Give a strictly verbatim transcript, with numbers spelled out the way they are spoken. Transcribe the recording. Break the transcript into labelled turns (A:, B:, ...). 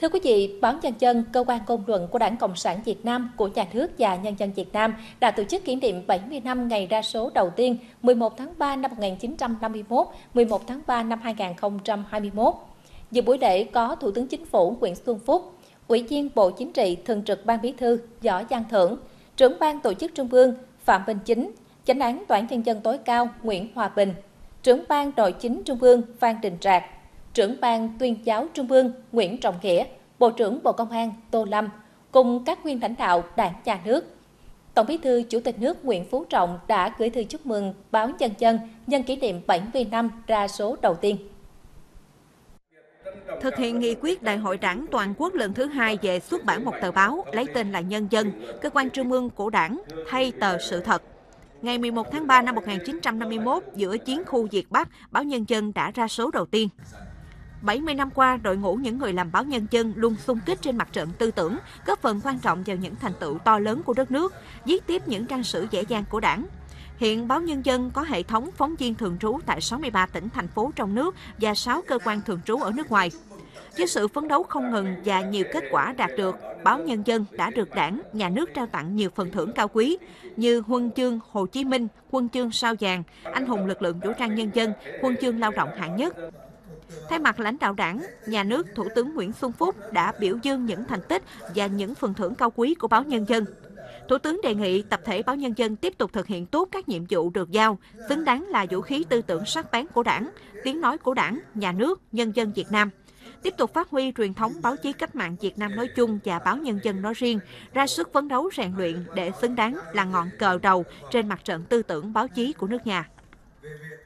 A: Thưa quý vị, Báo Nhân dân, cơ quan ngôn luận của Đảng Cộng sản Việt Nam, của Nhà nước và nhân dân Việt Nam đã tổ chức kỷ niệm bảy mươi năm ngày ra số đầu tiên mười một tháng ba năm một nghìn chín trăm năm mươi mốt, mười một tháng ba năm hai nghìn không trăm hai mươi mốt. Dự buổi lễ có Thủ tướng Chính phủ Nguyễn Xuân Phúc, Ủy viên Bộ Chính trị, Thường trực Ban Bí thư Võ Văn Thưởng, Trưởng ban Tổ chức Trung ương Phạm Minh Chính, Chánh án Tòa án Nhân dân tối cao Nguyễn Hòa Bình, Trưởng ban Nội chính Trung ương Phan Đình Trạc, Trưởng ban Tuyên giáo Trung ương Nguyễn Trọng Nghĩa, Bộ trưởng Bộ Công an Tô Lâm, cùng các nguyên lãnh đạo Đảng, Nhà nước. Tổng Bí thư Chủ tịch nước Nguyễn Phú Trọng đã gửi thư chúc mừng Báo Nhân dân nhân kỷ niệm bảy mươi năm ra số đầu tiên.
B: Thực hiện nghị quyết Đại hội Đảng toàn quốc lần thứ hai về xuất bản một tờ báo lấy tên là Nhân dân, cơ quan trung ương của Đảng, thay tờ Sự thật. Ngày mười một tháng ba năm một nghìn chín trăm năm mươi mốt, giữa chiến khu Việt Bắc, Báo Nhân dân đã ra số đầu tiên. bảy mươi năm qua, đội ngũ những người làm Báo Nhân dân luôn xung kích trên mặt trận tư tưởng, góp phần quan trọng vào những thành tựu to lớn của đất nước, viết tiếp những trang sử dễ dàng của Đảng. Hiện Báo Nhân dân có hệ thống phóng viên thường trú tại sáu mươi ba tỉnh, thành phố trong nước và sáu cơ quan thường trú ở nước ngoài. Với sự phấn đấu không ngừng và nhiều kết quả đạt được, Báo Nhân dân đã được Đảng, Nhà nước trao tặng nhiều phần thưởng cao quý như Huân chương Hồ Chí Minh, Huân chương Sao vàng, Anh hùng lực lượng vũ trang nhân dân, Huân chương Lao động hạng nhất. Thay mặt lãnh đạo Đảng, Nhà nước, Thủ tướng Nguyễn Xuân Phúc đã biểu dương những thành tích và những phần thưởng cao quý của Báo Nhân dân. Thủ tướng đề nghị tập thể Báo Nhân dân tiếp tục thực hiện tốt các nhiệm vụ được giao, xứng đáng là vũ khí tư tưởng sắc bén của Đảng, tiếng nói của Đảng, Nhà nước, nhân dân Việt Nam. Tiếp tục phát huy truyền thống báo chí cách mạng Việt Nam nói chung và Báo Nhân dân nói riêng, ra sức phấn đấu rèn luyện để xứng đáng là ngọn cờ đầu trên mặt trận tư tưởng báo chí của nước nhà.